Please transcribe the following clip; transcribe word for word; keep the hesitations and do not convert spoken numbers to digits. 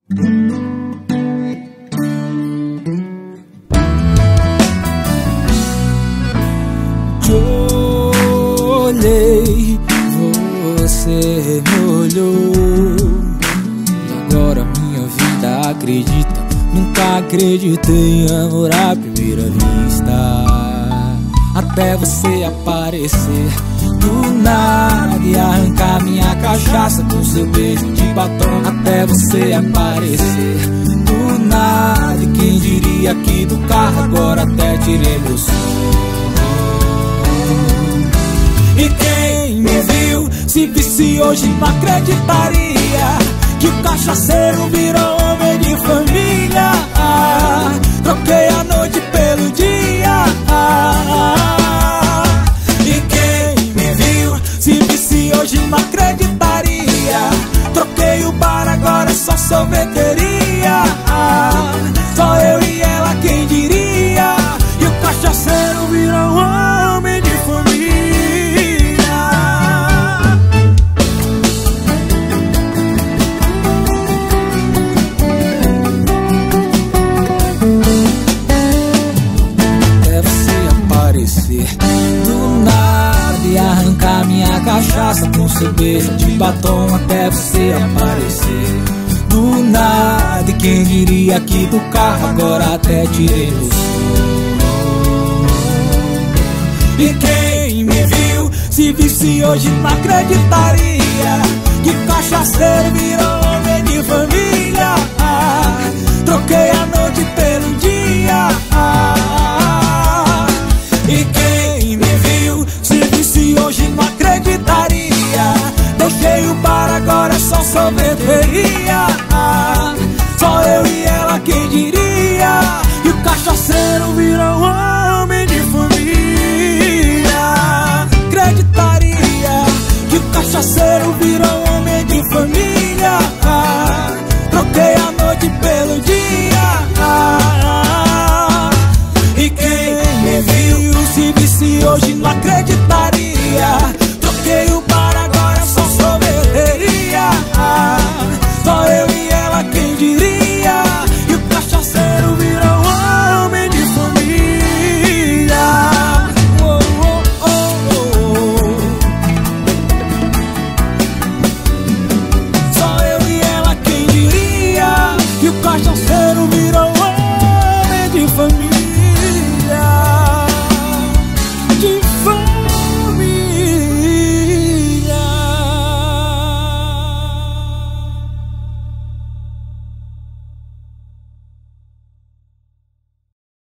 Te olhei, você me olhou, e agora minha vida acredita. Nunca acreditei em amor à primeira vista, até você aparecer do nada e arrancar minha cachaça com seu beijo de batom. Até você aparecer do nada, e quem diria que do carro agora até tirei meu som. E quem me viu, se visse hoje não acreditaria que o cachaceiro virou homem de família. Ah, troquei a noite pelo dia. Ah, e quem me viu, se visse hoje não acreditaria. Troquei o bar, agora é só sorveteria. Ah, só eu e ela, quem diria? E o cachaceiro virou homem de família. Do nada e arrancar minha cachaça com seu beijo de batom. Até você aparecer do nada, e quem diria que do carro agora até tirei o som. E quem me viu, se visse hoje não acreditaria que o cachaceiro virou